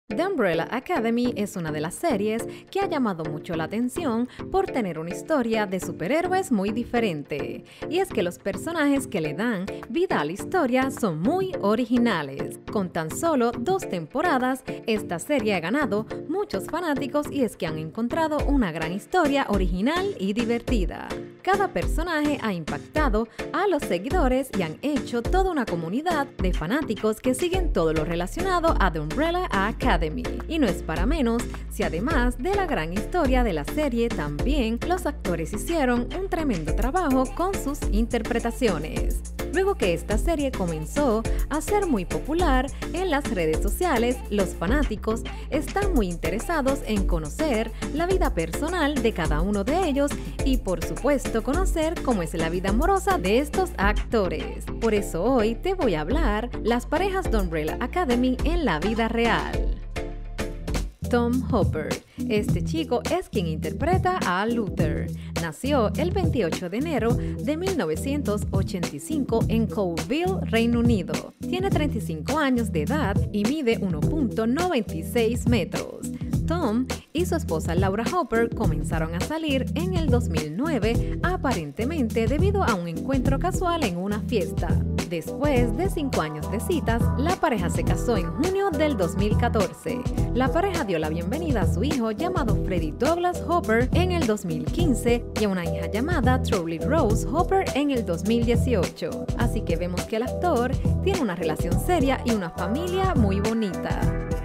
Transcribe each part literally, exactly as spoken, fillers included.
The Umbrella Academy es una de las series que ha llamado mucho la atención por tener una historia de superhéroes muy diferente. Y es que los personajes que le dan vida a la historia son muy originales. Con tan solo dos temporadas, esta serie ha ganado muchos fanáticos y es que han encontrado una gran historia original y divertida. Cada personaje ha impactado a los seguidores y han hecho toda una comunidad de fanáticos que siguen todo lo relacionado a The Umbrella Academy. Y no es para menos si además de la gran historia de la serie, también los actores hicieron un tremendo trabajo con sus interpretaciones. Luego que esta serie comenzó a ser muy popular en las redes sociales, los fanáticos están muy interesados en conocer la vida personal de cada uno de ellos y por supuesto conocer cómo es la vida amorosa de estos actores. Por eso hoy te voy a hablar las parejas de Umbrella Academy en la vida real. Tom Hopper. Este chico es quien interpreta a Luther. Nació el veintiocho de enero de mil novecientos ochenta y cinco en Colville, Reino Unido. Tiene treinta y cinco años de edad y mide uno punto noventa y seis metros. Tom y su esposa Laura Hopper comenzaron a salir en el dos mil nueve, aparentemente debido a un encuentro casual en una fiesta. Después de cinco años de citas, la pareja se casó en junio del dos mil catorce. La pareja dio la bienvenida a su hijo llamado Freddie Douglass Hopper en el dos mil quince y a una hija llamada Trolley Rose Hopper en el dos mil dieciocho. Así que vemos que el actor tiene una relación seria y una familia muy bonita.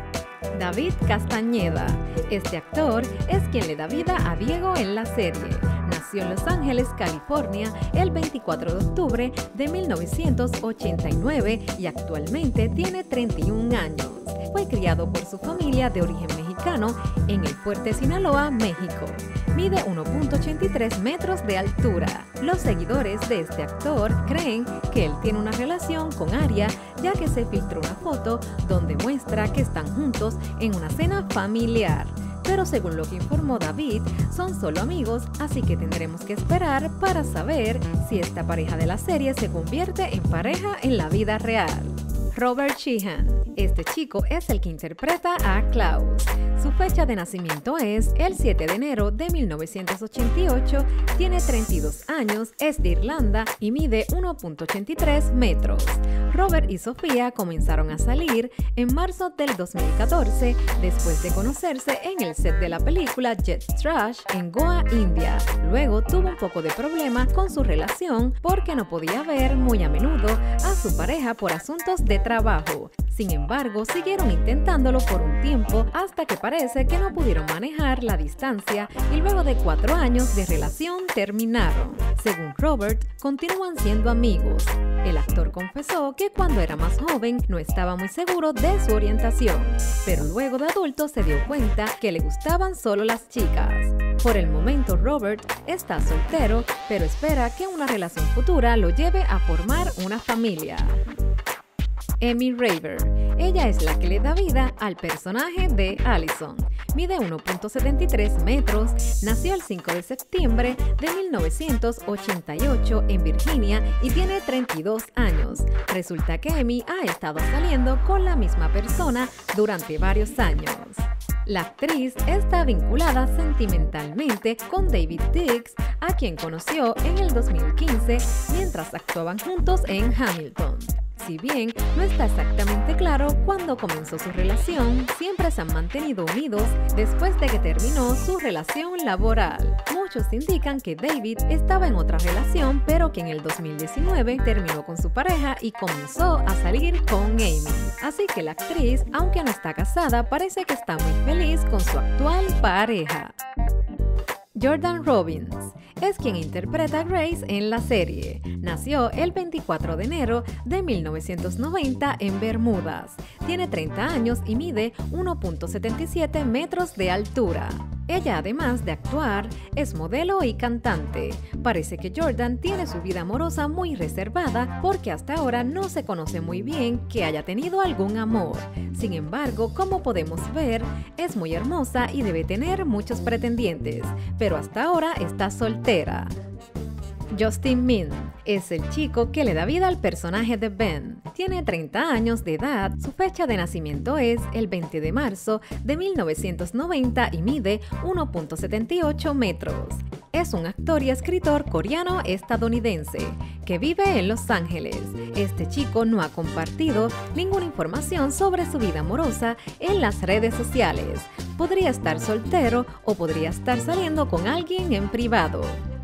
David Castañeda. Este actor es quien le da vida a Diego en la serie. Nació en Los Ángeles, California, el veinticuatro de octubre de mil novecientos ochenta y nueve y actualmente tiene treinta y un años. Fue criado por su familia de origen mexicano en el Fuerte Sinaloa, México. Mide uno punto ochenta y tres metros de altura. Los seguidores de este actor creen que él tiene una relación con Aria, ya que se filtró una foto donde muestra que están juntos en una cena familiar. Pero según lo que informó David, son solo amigos, así que tendremos que esperar para saber si esta pareja de la serie se convierte en pareja en la vida real. Robert Sheehan. Este chico es el que interpreta a Klaus. Su fecha de nacimiento es el siete de enero de mil novecientos ochenta y ocho, tiene treinta y dos años, es de Irlanda y mide uno punto ochenta y tres metros. Robert y Sofía comenzaron a salir en marzo del dos mil catorce después de conocerse en el set de la película Jet Trash en Goa, India. Luego tuvo un poco de problema con su relación porque no podía ver muy a menudo a su pareja por asuntos de trabajo. Sin embargo, siguieron intentándolo por un tiempo hasta que parece que no pudieron manejar la distancia y luego de cuatro años de relación terminaron. Según Robert, continúan siendo amigos. El actor confesó que cuando era más joven no estaba muy seguro de su orientación, pero luego de adulto se dio cuenta que le gustaban solo las chicas. Por el momento Robert está soltero, pero espera que una relación futura lo lleve a formar una familia. Emmy Raver. Ella es la que le da vida al personaje de Allison. Mide uno punto setenta y tres metros, nació el cinco de septiembre de mil novecientos ochenta y ocho en Virginia y tiene treinta y dos años. Resulta que Emmy ha estado saliendo con la misma persona durante varios años. La actriz está vinculada sentimentalmente con David Diggs, a quien conoció en el dos mil quince mientras actuaban juntos en Hamilton. Si bien no está exactamente claro cuándo comenzó su relación, siempre se han mantenido unidos después de que terminó su relación laboral. Muchos indican que David estaba en otra relación, pero que en el dos mil diecinueve terminó con su pareja y comenzó a salir con Amy. Así que la actriz, aunque no está casada, parece que está muy feliz con su actual pareja. Jordan Robbins es quien interpreta a Grace en la serie. Nació el veinticuatro de enero de mil novecientos noventa en Bermudas. Tiene treinta años y mide uno punto setenta y siete metros de altura. Ella, además de actuar, es modelo y cantante. Parece que Jordan tiene su vida amorosa muy reservada porque hasta ahora no se conoce muy bien que haya tenido algún amor. Sin embargo, como podemos ver, es muy hermosa y debe tener muchos pretendientes, pero hasta ahora está soltera. Justin Min es el chico que le da vida al personaje de Ben. Tiene treinta años de edad, su fecha de nacimiento es el veinte de marzo de mil novecientos noventa y mide uno punto setenta y ocho metros. Es un actor y escritor coreano-estadounidense que vive en Los Ángeles. Este chico no ha compartido ninguna información sobre su vida amorosa en las redes sociales. Podría estar soltero o podría estar saliendo con alguien en privado.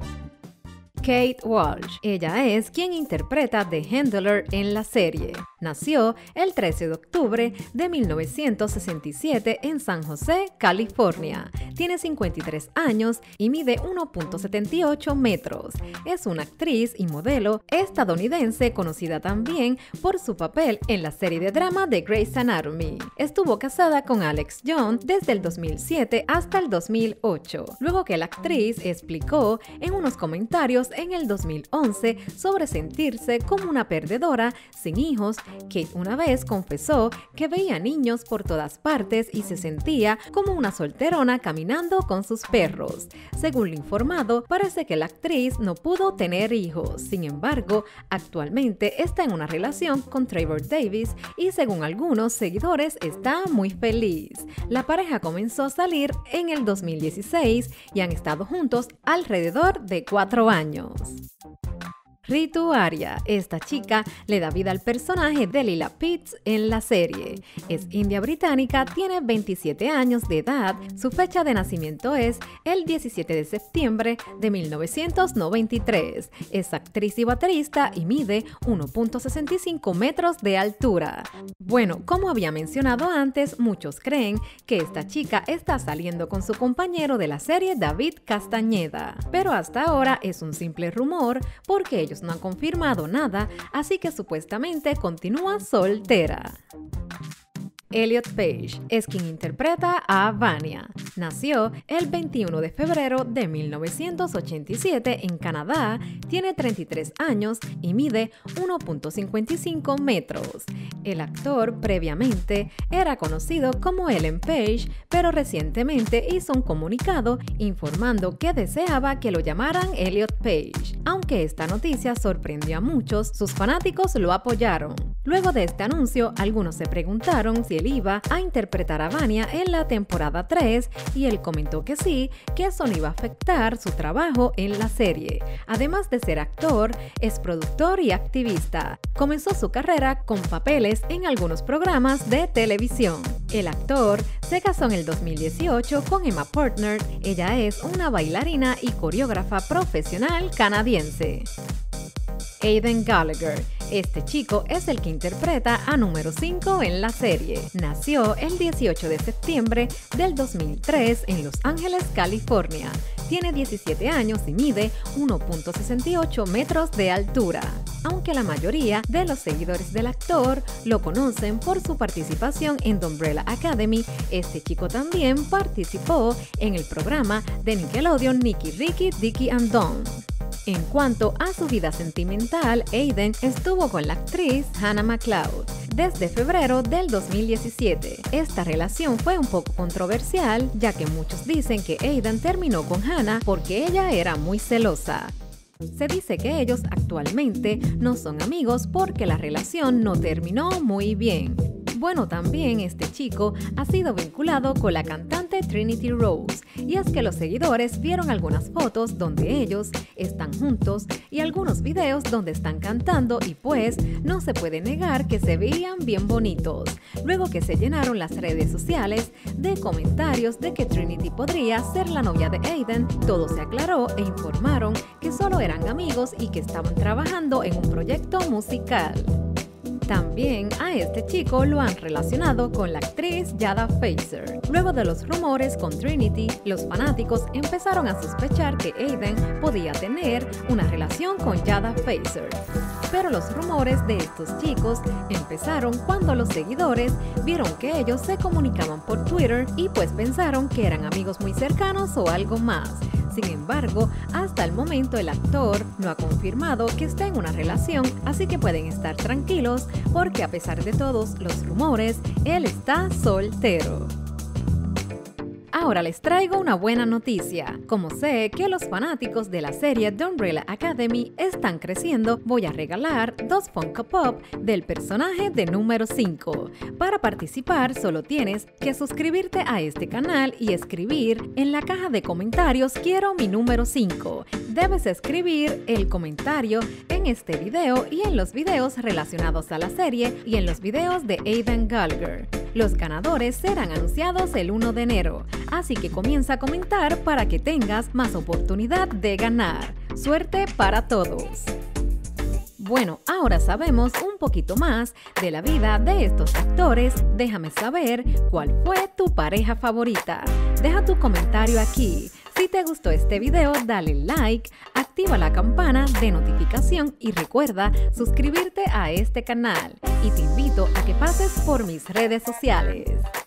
Kate Walsh. Ella es quien interpreta The Handler en la serie. Nació el trece de octubre de mil novecientos sesenta y siete en San José, California. Tiene cincuenta y tres años y mide uno punto setenta y ocho metros. Es una actriz y modelo estadounidense conocida también por su papel en la serie de drama de Grey's Anatomy. Estuvo casada con Alex Jones desde el dos mil siete hasta el dos mil ocho, luego que la actriz explicó en unos comentarios en el dos mil once sobre sentirse como una perdedora sin hijos. Kate una vez confesó que veía niños por todas partes y se sentía como una solterona caminando con sus perros. Según lo informado, parece que la actriz no pudo tener hijos. Sin embargo, actualmente está en una relación con Trevor Davis y según algunos seguidores está muy feliz. La pareja comenzó a salir en el dos mil dieciséis y han estado juntos alrededor de cuatro años. Ritu Arya. Esta chica le da vida al personaje de Lila Pitts en la serie. Es india británica, tiene veintisiete años de edad, su fecha de nacimiento es el diecisiete de septiembre de mil novecientos noventa y tres. Es actriz y baterista y mide uno punto sesenta y cinco metros de altura. Bueno, como había mencionado antes, muchos creen que esta chica está saliendo con su compañero de la serie David Castañeda, pero hasta ahora es un simple rumor porque ellos no han confirmado nada, así que supuestamente continúa soltera. Elliot Page es quien interpreta a Vanya. Nació el veintiuno de febrero de mil novecientos ochenta y siete en Canadá, tiene treinta y tres años y mide uno punto cincuenta y cinco metros. El actor previamente era conocido como Ellen Page, pero recientemente hizo un comunicado informando que deseaba que lo llamaran Elliot Page. Aunque esta noticia sorprendió a muchos, sus fanáticos lo apoyaron. Luego de este anuncio, algunos se preguntaron si él iba a interpretar a Vanya en la temporada tres y él comentó que sí, que eso no iba a afectar su trabajo en la serie. Además de ser actor, es productor y activista. Comenzó su carrera con papeles en algunos programas de televisión. El actor se casó en el dos mil dieciocho con Emma Portner. Ella es una bailarina y coreógrafa profesional canadiense. Aidan Gallagher. Este chico es el que interpreta a número cinco en la serie. Nació el dieciocho de septiembre del dos mil tres en Los Ángeles, California. Tiene diecisiete años y mide uno punto sesenta y ocho metros de altura. Aunque la mayoría de los seguidores del actor lo conocen por su participación en The Umbrella Academy, este chico también participó en el programa de Nickelodeon Nicky Ricky Dicky and Dawn. En cuanto a su vida sentimental, Aidan estuvo con la actriz Hannah McLeod desde febrero del dos mil diecisiete. Esta relación fue un poco controversial, ya que muchos dicen que Aidan terminó con Hannah porque ella era muy celosa. Se dice que ellos actualmente no son amigos porque la relación no terminó muy bien. Bueno, también este chico ha sido vinculado con la cantante Trinity Rose, y es que los seguidores vieron algunas fotos donde ellos están juntos y algunos videos donde están cantando y pues no se puede negar que se veían bien bonitos. Luego que se llenaron las redes sociales de comentarios de que Trinity podría ser la novia de Aidan, todo se aclaró e informaron que solo eran amigos y que estaban trabajando en un proyecto musical. También a este chico lo han relacionado con la actriz Jada Fraser. Luego de los rumores con Trinity, los fanáticos empezaron a sospechar que Aidan podía tener una relación con Jada Fraser. Pero los rumores de estos chicos empezaron cuando los seguidores vieron que ellos se comunicaban por Twitter y pues pensaron que eran amigos muy cercanos o algo más. Sin embargo, hasta el momento el actor no ha confirmado que está en una relación, así que pueden estar tranquilos porque a pesar de todos los rumores, él está soltero. Ahora les traigo una buena noticia. Como sé que los fanáticos de la serie The Umbrella Academy están creciendo, voy a regalar dos Funko Pop del personaje de número cinco. Para participar solo tienes que suscribirte a este canal y escribir en la caja de comentarios "Quiero mi número cinco". Debes escribir el comentario en este video y en los videos relacionados a la serie y en los videos de Aidan Gallagher. Los ganadores serán anunciados el primero de enero, así que comienza a comentar para que tengas más oportunidad de ganar. ¡Suerte para todos! Bueno, ahora sabemos un poquito más de la vida de estos actores. Déjame saber cuál fue tu pareja favorita. Deja tu comentario aquí. Si te gustó este video, dale like, activa la campana de notificación y recuerda suscribirte a este canal. Y te invito a que pases por mis redes sociales.